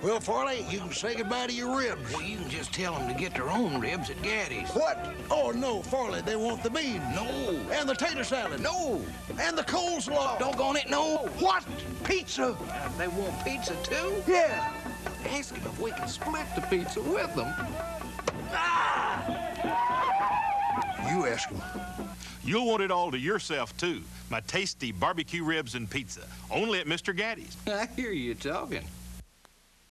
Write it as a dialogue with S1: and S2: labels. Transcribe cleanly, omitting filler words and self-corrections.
S1: Well, Farley, you can say goodbye to your ribs.
S2: Well, you can just tell them to get their own ribs at Gatti's.
S1: What? Oh, no, Farley, they want the beans.
S2: No.
S1: And the tater salad.
S2: No.
S1: And the coleslaw.
S2: Doggone it, no.
S1: What? Pizza?
S2: They want pizza, too?
S1: Yeah.
S2: Ask them if we can split the pizza with them.
S1: Ah! You ask them.
S3: You'll want it all to yourself, too. My tasty barbecue ribs and pizza. Only at Mr. Gatti's.
S2: I hear you talking.